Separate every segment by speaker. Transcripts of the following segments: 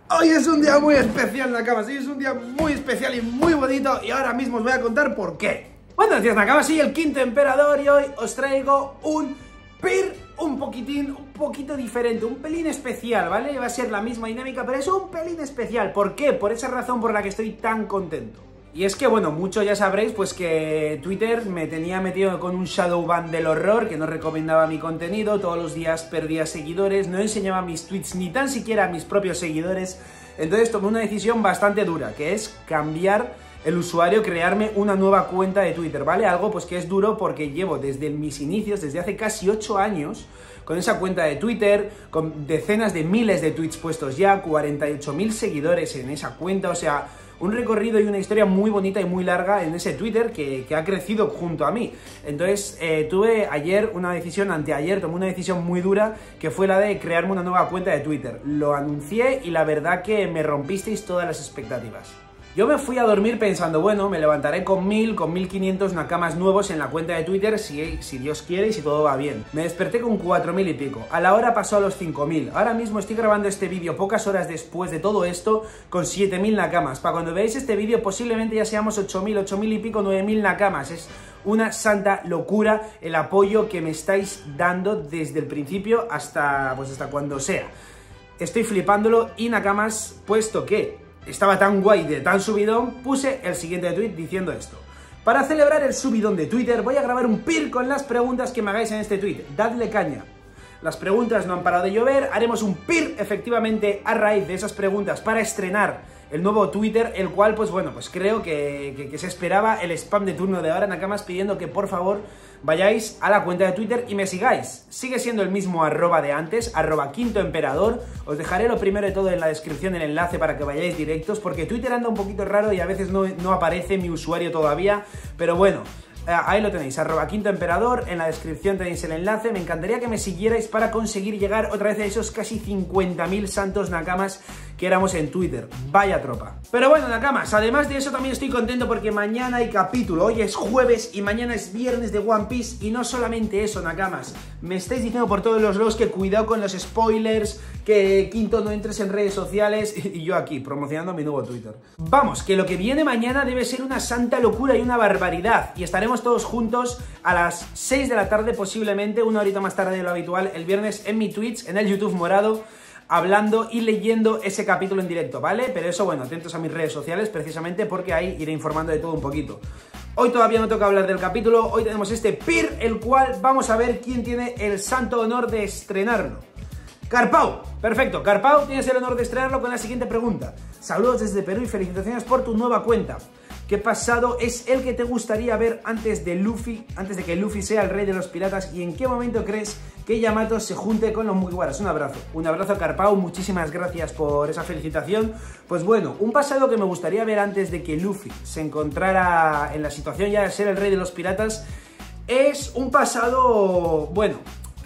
Speaker 1: Hoy es un día muy especial, Nakamas. Hoy es un día muy especial y muy bonito. Y ahora mismo os voy a contar por qué. Buenos días, Nakamas. Soy el Quinto Emperador y hoy os traigo un PIR un poquito diferente, un pelín especial, ¿vale? Va a ser la misma dinámica, pero es un pelín especial. ¿Por qué? Por esa razón por la que estoy tan contento. Y es que, bueno, muchos ya sabréis pues que Twitter me tenía metido con un shadow ban del horror, que no recomendaba mi contenido, todos los días perdía seguidores, no enseñaba mis tweets ni tan siquiera a mis propios seguidores. Entonces tomé una decisión bastante dura, que es cambiar el usuario, crearme una nueva cuenta de Twitter, ¿vale? Algo pues que es duro porque llevo desde mis inicios, desde hace casi 8 años, con esa cuenta de Twitter, con decenas de miles de tweets puestos ya, 48.000 seguidores en esa cuenta, o sea, un recorrido y una historia muy bonita y muy larga en ese Twitter que ha crecido junto a mí. Entonces tuve ayer una decisión, anteayer tomé una decisión muy dura, que fue la de crearme una nueva cuenta de Twitter. Lo anuncié y la verdad que me rompisteis todas las expectativas. Yo me fui a dormir pensando, bueno, me levantaré con 1000, con 1500 Nakamas nuevos en la cuenta de Twitter si Dios quiere y si todo va bien. Me desperté con 4000 y pico, a la hora pasó a los 5000. Ahora mismo estoy grabando este vídeo pocas horas después de todo esto con 7000 Nakamas. Para cuando veáis este vídeo posiblemente ya seamos 8000, 8000 y pico, 9000 Nakamas. Es una santa locura el apoyo que me estáis dando desde el principio hasta cuando sea. Estoy flipándolo y Nakamas, puesto que estaba tan guay de tan subidón, puse el siguiente tweet diciendo esto: para celebrar el subidón de Twitter voy a grabar un PIR con las preguntas que me hagáis en este tweet, dadle caña. Las preguntas no han parado de llover, haremos un PIR efectivamente a raíz de esas preguntas para estrenar el nuevo Twitter, el cual pues bueno, pues creo que se esperaba el spam de turno de ahora, Nakamas, pidiendo que por favor vayáis a la cuenta de Twitter y me sigáis. Sigue siendo el mismo arroba de antes, @quintoemperador. Os dejaré lo primero de todo en la descripción, el enlace para que vayáis directos, porque Twitter anda un poquito raro y a veces no aparece mi usuario todavía, pero bueno, ahí lo tenéis, @quintoemperador, en la descripción tenéis el enlace. Me encantaría que me siguierais para conseguir llegar otra vez a esos casi 50.000 santos Nakamas que éramos en Twitter. Vaya tropa. Pero bueno, Nakamas, además de eso también estoy contento porque mañana hay capítulo. Hoy es jueves y mañana es viernes de One Piece. Y no solamente eso, Nakamas, me estáis diciendo por todos los lados que cuidado con los spoilers, que Quinto no entres en redes sociales, y yo aquí promocionando mi nuevo Twitter. Vamos, que lo que viene mañana debe ser una santa locura y una barbaridad. Y estaremos todos juntos a las 6 de la tarde posiblemente, una horita más tarde de lo habitual, el viernes en mi Twitch, en el YouTube morado, hablando y leyendo ese capítulo en directo, ¿vale? Pero eso, bueno, atentos a mis redes sociales precisamente porque ahí iré informando de todo un poquito. Hoy todavía no toca hablar del capítulo, hoy tenemos este PIR, el cual vamos a ver quién tiene el santo honor de estrenarlo. Carpau, perfecto, Carpau, tienes el honor de estrenarlo con la siguiente pregunta. Saludos desde Perú y felicitaciones por tu nueva cuenta. ¿Qué pasado es el que te gustaría ver antes de que Luffy sea el rey de los piratas? ¿Y en qué momento crees que Yamato se junte con los Mugiwaras? Un abrazo Carpau, muchísimas gracias por esa felicitación. Pues bueno, un pasado que me gustaría ver antes de que Luffy se encontrara en la situación ya de ser el rey de los piratas es un pasado, bueno,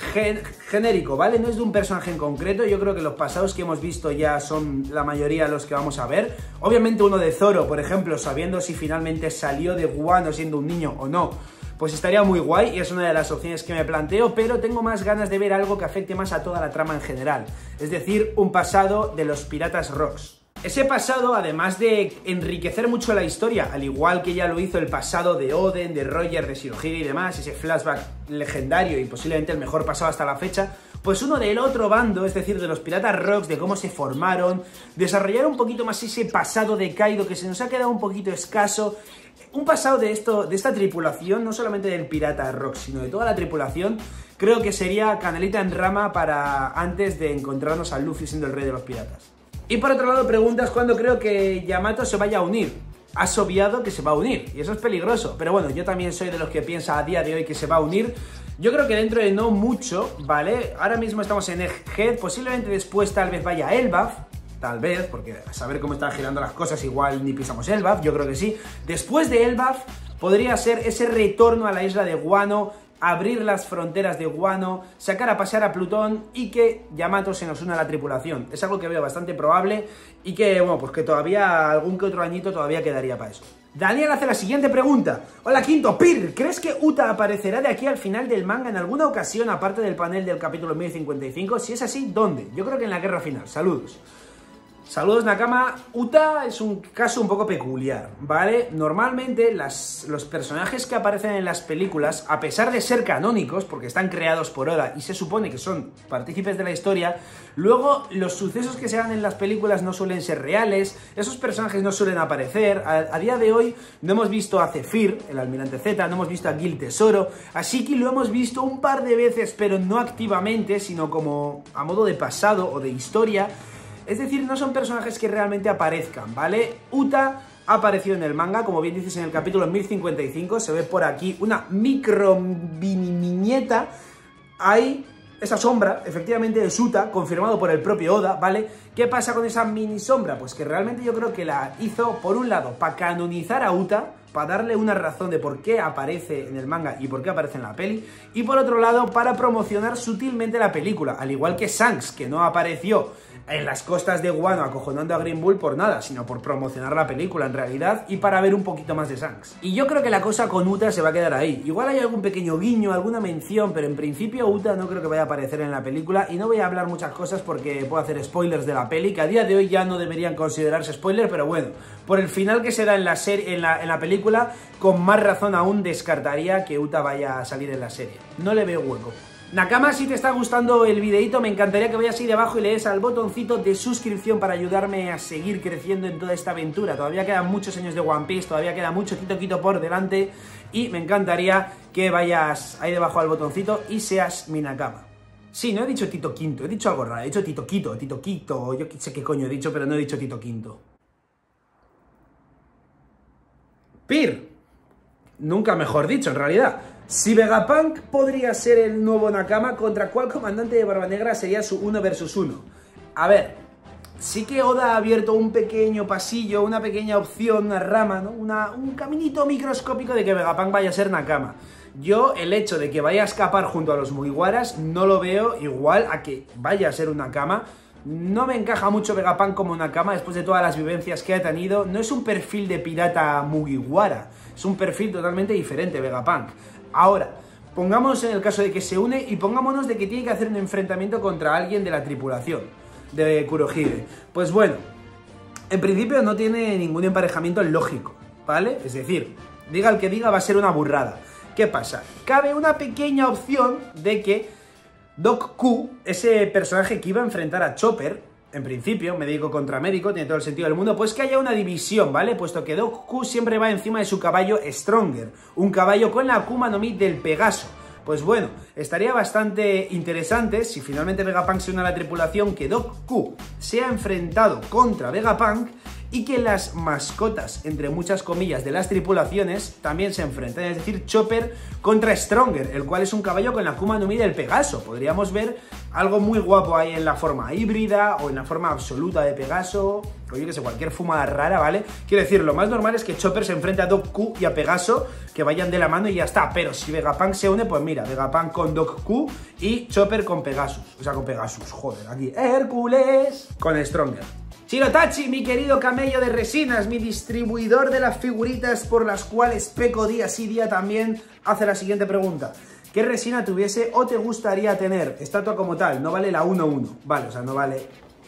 Speaker 1: genérico, ¿vale? No es de un personaje en concreto. Yo creo que los pasados que hemos visto ya son la mayoría los que vamos a ver. Obviamente uno de Zoro, por ejemplo, sabiendo si finalmente salió de Wano siendo un niño o no, pues estaría muy guay y es una de las opciones que me planteo, pero tengo más ganas de ver algo que afecte más a toda la trama en general. Es decir, un pasado de los Piratas Rocks. Ese pasado, además de enriquecer mucho la historia, al igual que ya lo hizo el pasado de Oden, de Roger, de Shirohige y demás, ese flashback legendario y posiblemente el mejor pasado hasta la fecha, pues uno del otro bando, es decir, de los Piratas Rocks, de cómo se formaron, desarrollar un poquito más ese pasado de Kaido que se nos ha quedado un poquito escaso. Un pasado de esta tripulación, no solamente del Pirata Rock, sino de toda la tripulación, creo que sería canelita en rama para antes de encontrarnos a Luffy siendo el rey de los piratas. Y por otro lado preguntas cuándo creo que Yamato se vaya a unir. Has obviado que se va a unir, y eso es peligroso. Pero bueno, yo también soy de los que piensa a día de hoy que se va a unir. Yo creo que dentro de no mucho, ¿vale? Ahora mismo estamos en Egghead, posiblemente después tal vez vaya a Elbaf. Tal vez, porque a saber cómo están girando las cosas igual ni pisamos Elbaf, yo creo que sí. Después de Elbaf podría ser ese retorno a la isla de Wano, abrir las fronteras de Wano, sacar a pasear a Plutón y que Yamato se nos una a la tripulación. Es algo que veo bastante probable y que, bueno, pues que todavía algún que otro añito todavía quedaría para eso. Daniel hace la siguiente pregunta. Hola Quinto, PIR, ¿crees que Uta aparecerá de aquí al final del manga en alguna ocasión aparte del panel del capítulo 1055? Si es así, ¿dónde? Yo creo que en la guerra final. Saludos. Saludos Nakama. Uta es un caso un poco peculiar, ¿vale? Normalmente los personajes que aparecen en las películas, a pesar de ser canónicos, porque están creados por Oda y se supone que son partícipes de la historia, luego los sucesos que se dan en las películas no suelen ser reales, esos personajes no suelen aparecer. A día de hoy no hemos visto a Zephyr, el Almirante Z, no hemos visto a Gil Tesoro, a Shiki lo hemos visto un par de veces, pero no activamente, sino como a modo de pasado o de historia. Es decir, no son personajes que realmente aparezcan, ¿vale? Uta ha aparecido en el manga, como bien dices en el capítulo 1055, se ve por aquí una micro viñeta. Hay esa sombra, efectivamente es Uta, confirmado por el propio Oda, ¿vale? ¿Qué pasa con esa mini sombra? Pues que realmente yo creo que la hizo, por un lado, para canonizar a Uta, para darle una razón de por qué aparece en el manga y por qué aparece en la peli, y por otro lado, para promocionar sutilmente la película, al igual que Shanks, que no apareció en las costas de Wano acojonando a Green Bull por nada, sino por promocionar la película en realidad y para ver un poquito más de Shanks. Y yo creo que la cosa con Uta se va a quedar ahí. Igual hay algún pequeño guiño, alguna mención, pero en principio Uta no creo que vaya a aparecer en la película y no voy a hablar muchas cosas porque puedo hacer spoilers de la peli, que a día de hoy ya no deberían considerarse spoiler, pero bueno, por el final que se da en la serie, en la película, con más razón aún descartaría que Uta vaya a salir en la serie. No le veo hueco. Nakama, si te está gustando el videito, me encantaría que vayas ahí debajo y le des al botoncito de suscripción para ayudarme a seguir creciendo en toda esta aventura. Todavía quedan muchos años de One Piece, todavía queda mucho Quito por delante y me encantaría que vayas ahí debajo al botoncito y seas mi Nakama. Sí, no he dicho Tito Quinto, he dicho algo raro, he dicho Tito Quito, yo sé qué coño he dicho, pero no he dicho Tito Quinto. Pir, nunca mejor dicho en realidad. Si Vegapunk podría ser el nuevo Nakama, ¿contra cuál comandante de Barba Negra sería su 1 versus 1? A ver, sí que Oda ha abierto un pequeño pasillo, una pequeña opción, una rama, ¿no? Un caminito microscópico de que Vegapunk vaya a ser Nakama. Yo, el hecho de que vaya a escapar junto a los Mugiwaras, no lo veo igual a que vaya a ser un Nakama. No me encaja mucho Vegapunk como Nakama después de todas las vivencias que ha tenido. No es un perfil de pirata Mugiwara, es un perfil totalmente diferente Vegapunk. Ahora, pongámonos en el caso de que se une y pongámonos de que tiene que hacer un enfrentamiento contra alguien de la tripulación de Kurohige. Pues bueno, en principio no tiene ningún emparejamiento lógico, ¿vale? Es decir, diga el que diga, va a ser una burrada. ¿Qué pasa? Cabe una pequeña opción de que Doc Q, ese personaje que iba a enfrentar a Chopper, en principio, médico contra médico, tiene todo el sentido del mundo, pues que haya una división, ¿vale? Puesto que Doc Q siempre va encima de su caballo Stronger, un caballo con la Akuma no Mi del Pegaso. Pues bueno, estaría bastante interesante si finalmente Vegapunk se une a la tripulación, que Doc Q sea enfrentado contra Vegapunk y que las mascotas, entre muchas comillas, de las tripulaciones también se enfrenten, es decir, Chopper contra Stronger, el cual es un caballo con la Akuma no Mi del Pegaso. Podríamos ver algo muy guapo ahí en la forma híbrida o en la forma absoluta de Pegaso, o yo que sé, cualquier fumada rara, ¿vale? Quiero decir, lo más normal es que Chopper se enfrente a Doc Q y a Pegaso, que vayan de la mano y ya está, pero si Vegapunk se une, pues mira, Vegapunk con Doc Q y Chopper con Pegasus, o sea, con Pegasus, joder, aquí, Hércules con Stronger. Shirotachi, mi querido camello de resinas, mi distribuidor de las figuritas por las cuales peco día sí día también, hace la siguiente pregunta. ¿Qué resina tuviese o te gustaría tener? Estatua como tal, no vale la 1-1, vale, o sea, no vale,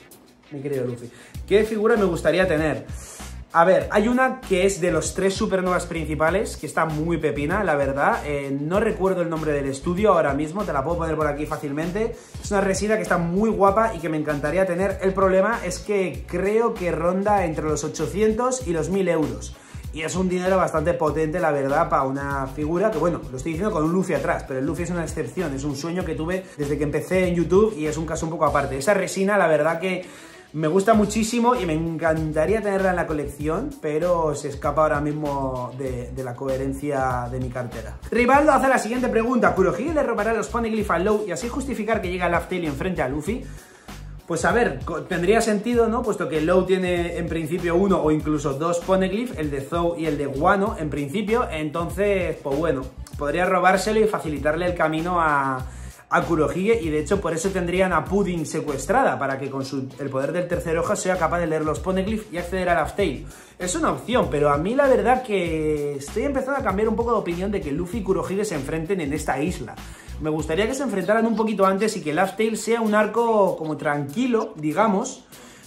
Speaker 1: mi querido Luffy. ¿Qué figura me gustaría tener? A ver, hay una que es de los 3 supernovas principales, que está muy pepina, la verdad. No recuerdo el nombre del estudio ahora mismo, te la puedo poner por aquí fácilmente. Es una resina que está muy guapa y que me encantaría tener. El problema es que creo que ronda entre los 800 y los 1000 euros. Y es un dinero bastante potente, la verdad, para una figura que, bueno, lo estoy diciendo con un Luffy atrás, pero el Luffy es una excepción, es un sueño que tuve desde que empecé en YouTube y es un caso un poco aparte. Esa resina, la verdad que me gusta muchísimo y me encantaría tenerla en la colección, pero se escapa ahora mismo de la coherencia de mi cartera. Rivaldo hace la siguiente pregunta. ¿Kurohige le robará los Poneglyph a Law y así justificar que llega Laugh Tale y enfrente a Luffy? Pues a ver, tendría sentido, ¿no? Puesto que Law tiene en principio 1 o incluso 2 Poneglyph, el de Zou y el de Wano en principio, entonces, pues bueno, podría robárselo y facilitarle el camino a Kurohige, y de hecho por eso tendrían a Pudding secuestrada, para que con el poder del tercer ojo sea capaz de leer los Poneglyph y acceder a Laugh Tale. Es una opción, pero a mí la verdad que estoy empezando a cambiar un poco de opinión de que Luffy y Kurohige se enfrenten en esta isla. Me gustaría que se enfrentaran un poquito antes y que Laugh Tale sea un arco como tranquilo, digamos,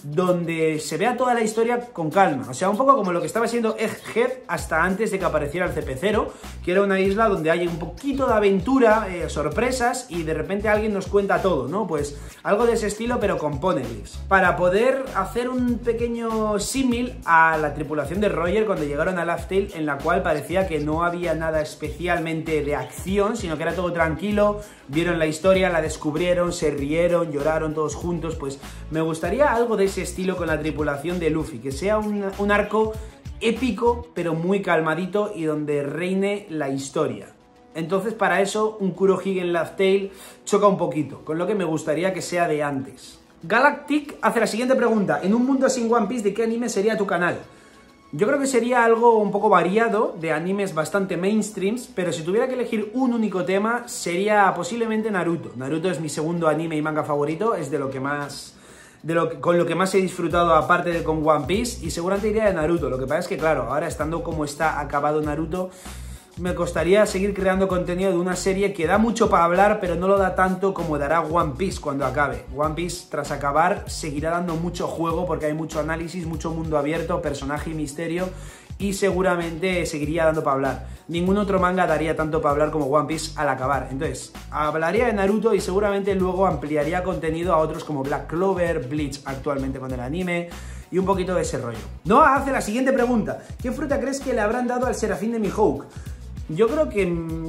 Speaker 1: donde se vea toda la historia con calma. O sea, un poco como lo que estaba siendo Egghead hasta antes de que apareciera el CP0, que era una isla donde hay un poquito de aventura, sorpresas, y de repente alguien nos cuenta todo, ¿no? Pues algo de ese estilo, pero con Poneglyphs. Para poder hacer un pequeño símil a la tripulación de Roger cuando llegaron a Laugh Tale, en la cual parecía que no había nada especialmente de acción, sino que era todo tranquilo, vieron la historia, la descubrieron, se rieron, lloraron todos juntos. Pues me gustaría algo de ese estilo con la tripulación de Luffy, que sea un arco épico pero muy calmadito y donde reine la historia. Entonces para eso un Kurohige en Laugh Tale choca un poquito, con lo que me gustaría que sea de antes. Galactic hace la siguiente pregunta: en un mundo sin One Piece, ¿de qué anime sería tu canal? Yo creo que sería algo un poco variado, de animes bastante mainstreams, pero si tuviera que elegir un único tema, sería posiblemente Naruto. Naruto es mi segundo anime y manga favorito, es de lo que más... con lo que más he disfrutado aparte de con One Piece, y seguramente iría de Naruto. Lo que pasa es que, claro, ahora estando como está acabado Naruto, me costaría seguir creando contenido de una serie que da mucho para hablar, pero no lo da tanto como dará One Piece cuando acabe. One Piece, tras acabar, seguirá dando mucho juego porque hay mucho análisis, mucho mundo abierto, personaje y misterio, y seguramente seguiría dando para hablar. Ningún otro manga daría tanto para hablar como One Piece al acabar. Entonces, hablaría de Naruto y seguramente luego ampliaría contenido a otros como Black Clover, Bleach actualmente con el anime, y un poquito de ese rollo. Noah hace la siguiente pregunta: ¿qué fruta crees que le habrán dado al Serafín de Mihawk? Yo creo que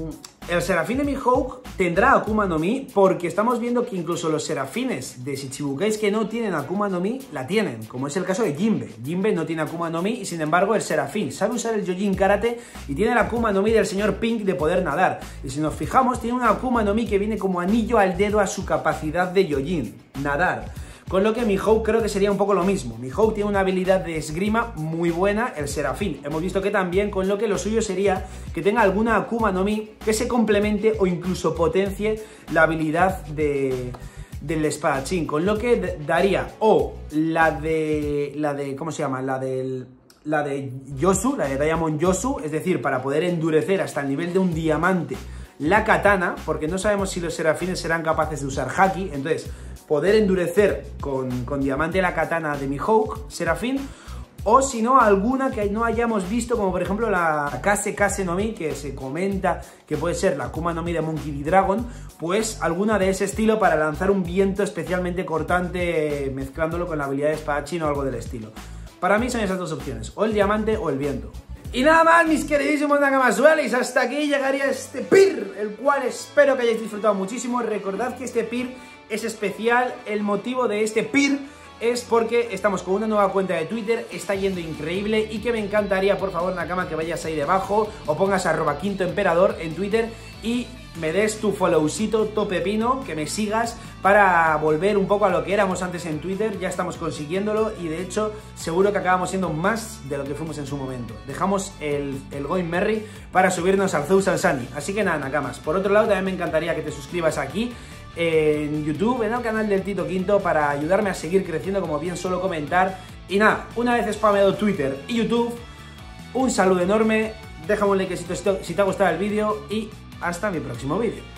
Speaker 1: el Serafín de Mihawk tendrá Akuma no Mi, porque estamos viendo que incluso los serafines de Shichibukais que no tienen Akuma no Mi, la tienen, como es el caso de Jinbe. Jinbe no tiene Akuma no Mi y sin embargo el serafín sabe usar el Yojin Karate y tiene la Akuma no Mi del señor Pink de poder nadar. Y si nos fijamos, tiene una Akuma no Mi que viene como anillo al dedo a su capacidad de Yojin, nadar. Con lo que Mihawk creo que sería un poco lo mismo. Mihawk tiene una habilidad de esgrima muy buena, el Serafín hemos visto que también, con lo que lo suyo sería que tenga alguna Akuma no Mi que se complemente o incluso potencie la habilidad del espadachín, con lo que daría o la de ¿cómo se llama? La de Yosu, la de Diamond Yosu, es decir, para poder endurecer hasta el nivel de un diamante la katana, porque no sabemos si los serafines serán capaces de usar haki. Entonces, poder endurecer con diamante la katana de Mihawk, serafín, o si no, alguna que no hayamos visto, como por ejemplo la Kase no Mi, que se comenta que puede ser la Akuma no Mi de Monkey D. Dragon, pues alguna de ese estilo para lanzar un viento especialmente cortante, mezclándolo con la habilidad de espadachín o algo del estilo. Para mí son esas dos opciones, o el diamante o el viento. Y nada más, mis queridísimos Nakamazuelis, hasta aquí llegaría este PIR, el cual espero que hayáis disfrutado muchísimo. Recordad que este PIR es especial, el motivo de este PIR es porque estamos con una nueva cuenta de Twitter, está yendo increíble, y que me encantaría, por favor, Nakama, que vayas ahí debajo o pongas @quintoemperador en Twitter y me des tu followcito topepino, que me sigas para volver un poco a lo que éramos antes en Twitter. Ya estamos consiguiéndolo y de hecho seguro que acabamos siendo más de lo que fuimos en su momento. Dejamos el Going Merry para subirnos al Zeus al Sunny. Así que nada, Nakamas. Por otro lado, también me encantaría que te suscribas aquí en YouTube, en el canal del Tito Quinto, para ayudarme a seguir creciendo, como bien suelo comentar. Y nada, una vez spameado Twitter y YouTube, un saludo enorme, déjame un likecito si te ha gustado el vídeo y hasta mi próximo vídeo.